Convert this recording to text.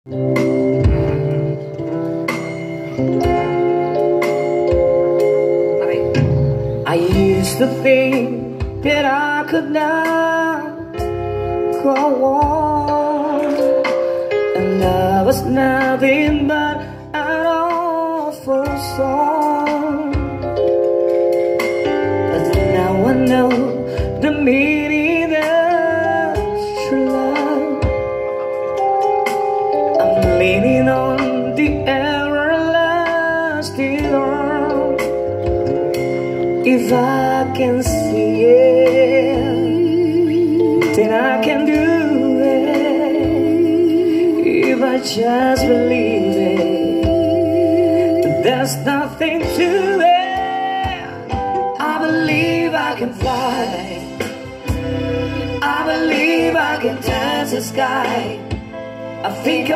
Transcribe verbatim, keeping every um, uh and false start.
I used to think that I could not go on, and I was nothing but an awful song. But now I know the meaning of true love. I'm leaning on the everlasting arms. If I can see it, then I can do it. If I just believe it, but there's nothing to it. I believe I can fly. I believe I can touch the sky. I think